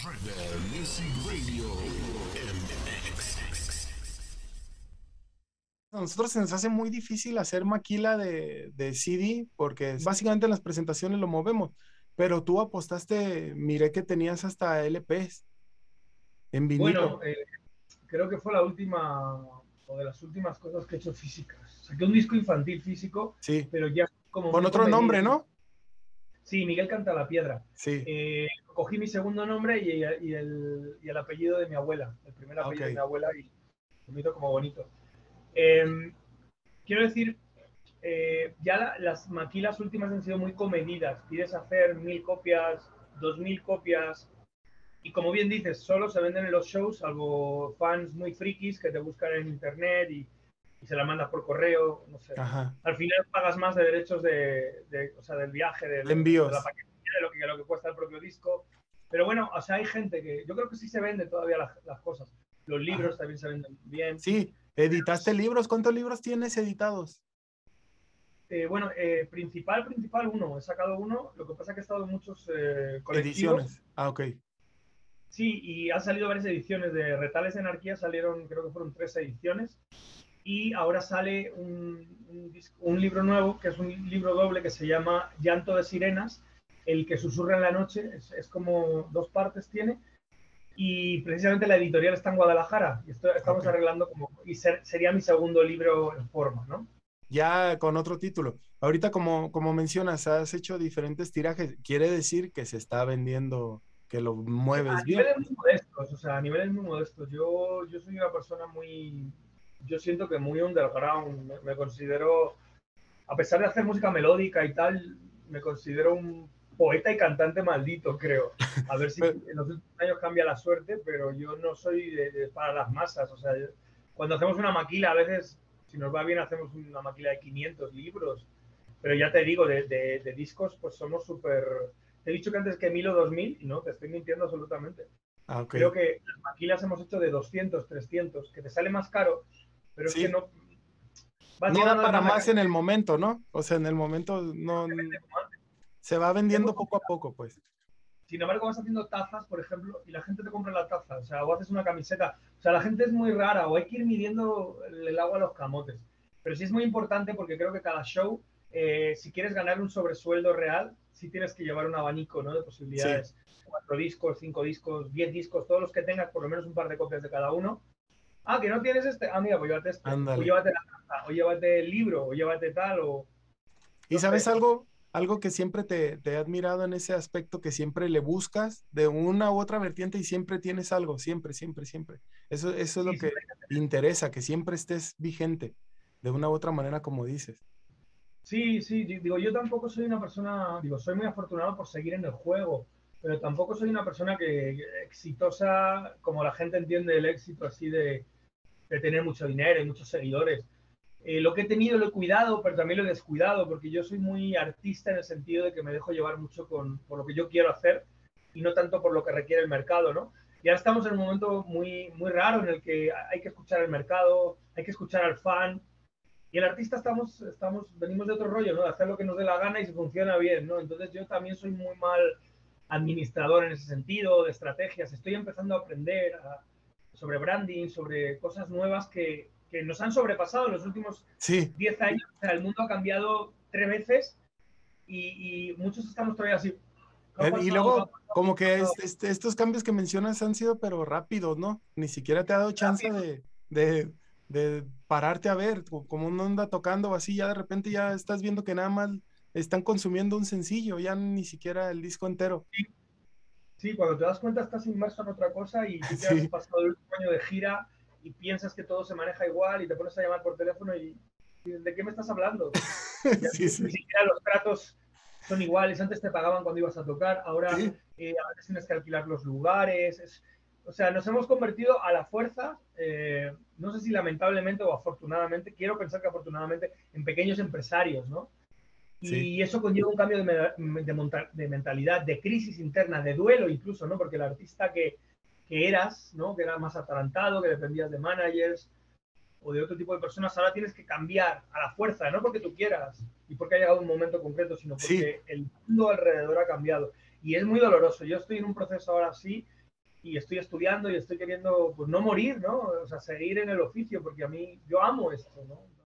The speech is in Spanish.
Rebel Music Radio MX. A nosotros se nos hace muy difícil hacer maquila de CD porque básicamente en las presentaciones lo movemos, pero tú apostaste, miré que tenías hasta LPs en vinilo. Bueno, creo que fue la última o de las últimas cosas que he hecho físicas. Saqué un disco infantil físico, Sí, pero ya como con muy otro nombre, conveniente. ¿no? Sí, Miguel Canta la Piedra. Sí, Cogí mi segundo nombre y el apellido de mi abuela, el primer apellido de mi ok. abuela, y me hizo como bonito. Eh, Quiero decir, ya las maquilas últimas han sido muy comedidas. Quieres hacer 1000 copias, 2000 copias, y como bien dices, solo se venden en los shows, salvo fans muy frikis que te buscan en internet y se la mandas por correo, no sé. Ajá, Al final pagas más de derechos o sea, del viaje, de de la envíos. paquetería, lo que cuesta el propio disco. Pero bueno, o sea, hay gente que, yo creo que sí se vende todavía las cosas. Los Ajá. libros también se venden bien. Sí, editaste libros. ¿Cuántos libros tienes editados? Bueno, principal uno. He sacado uno. Lo que pasa es que he estado en muchos colectivos. Ediciones. Ah, ok. Sí, y han salido varias ediciones de Retales de Anarquía. Salieron, creo que fueron 3 ediciones. Y ahora sale un libro nuevo, que es un libro doble que se llama Llanto de Sirenas, el que susurra en la noche. Es como 2 partes tiene. Y precisamente la editorial está en Guadalajara. Y estamos Ok. arreglando y sería mi segundo libro en forma, ¿no? Ya con otro título. Ahorita, como mencionas, has hecho diferentes tirajes. Quiere decir que se está vendiendo, que lo mueves A bien. niveles muy modestos, o sea, a niveles muy modestos. Yo soy una persona yo siento que muy underground. Me considero, a pesar de hacer música melódica y tal, me considero un poeta y cantante maldito, creo. A ver si Pero- en los últimos años cambia la suerte, pero yo no soy para las masas. O sea, cuando hacemos una maquila, a veces, si nos va bien, hacemos una maquila de 500 libros. Pero ya te digo, de discos, pues somos súper. Te he dicho que antes que 1000 o 2000, y no, te estoy mintiendo absolutamente. Ah, ok. Creo que las maquilas hemos hecho de 200, 300, que te sale más caro, pero es que Sí. no. Vas No da llenando de para más la más en el cartera. momento, ¿no? O sea, en el momento no se va Es muy vendiendo poco a complicado. poco, pues. Sin embargo, vas haciendo tazas, por ejemplo, y la gente te compra la taza, o sea, o haces una camiseta. O sea, la gente es muy rara, o hay que ir midiendo el agua a los camotes. Pero sí es muy importante porque creo que cada show, si quieres ganar un sobresueldo real, sí tienes que llevar un abanico, ¿no?, de Sí, posibilidades. 4 discos, 5 discos, 10 discos, todos los que tengas, por lo menos un par de copias de cada uno. Ah, que no tienes este. Ah, mira, pues llévate este. O ándale. llévate la taza, o llévate el libro, o llévate tal, o ¿Y no sabes sé. algo? Algo que siempre te he admirado en ese aspecto, que siempre le buscas de una u otra vertiente y siempre tienes algo, siempre, siempre, siempre. Eso es lo Sí, que siempre. interesa, que siempre estés vigente, de una u otra manera, como dices. Sí, sí, digo, yo tampoco soy una persona, digo, soy muy afortunado por seguir en el juego, pero tampoco soy una persona que exitosa, como la gente entiende el éxito así de tener mucho dinero y muchos seguidores. Lo que he tenido lo he cuidado, pero también lo he descuidado, porque yo soy muy artista en el sentido de que me dejo llevar mucho por lo que yo quiero hacer y no tanto por lo que requiere el mercado, ¿no? Y ahora estamos en un momento muy, muy raro en el que hay que escuchar al mercado, hay que escuchar al fan, y el artista venimos de otro rollo, ¿no? De hacer lo que nos dé la gana y si funciona bien, ¿no? Entonces yo también soy muy mal administrador en ese sentido, de estrategias. Estoy empezando a aprender sobre branding, sobre cosas nuevas que nos han sobrepasado en los últimos Sí, 10 años. O sea, el mundo ha cambiado 3 veces y muchos estamos todavía así. ¿Qué ha y pasado? ¿Qué ha luego pasado? como ¿Qué ha que pasado? estos cambios que mencionas han sido pero rápidos, ¿no? Ni siquiera te ha dado chance Rápido. de pararte a ver, como uno anda tocando o así, ya de repente ya estás viendo que nada más están consumiendo un sencillo, ya ni siquiera el disco entero. Sí, sí, cuando te das cuenta estás inmerso en otra cosa y tú te has Sí, pasado el último año de gira y piensas que todo se maneja igual y te pones a llamar por teléfono y ¿de qué me estás hablando? Ya sí, ni sí, siquiera los tratos son iguales. Antes te pagaban cuando ibas a tocar, ahora sí, a veces tienes que alquilar los lugares. O sea, nos hemos convertido a la fuerza, no sé si lamentablemente o afortunadamente, quiero pensar que afortunadamente, en pequeños empresarios, ¿no? sí, Y eso conlleva un cambio de mentalidad, de crisis interna, de duelo incluso, ¿no? Porque el artista que eras, ¿no? Que era más atarantado, que dependías de managers o de otro tipo de personas, ahora tienes que cambiar a la fuerza, no porque tú quieras y porque ha llegado un momento concreto, sino sí, porque el mundo alrededor ha cambiado. Y es muy doloroso. Yo estoy en un proceso ahora así y estoy estudiando y estoy queriendo, pues no morir, ¿no? O sea, seguir en el oficio, porque a mí, yo amo esto, ¿no?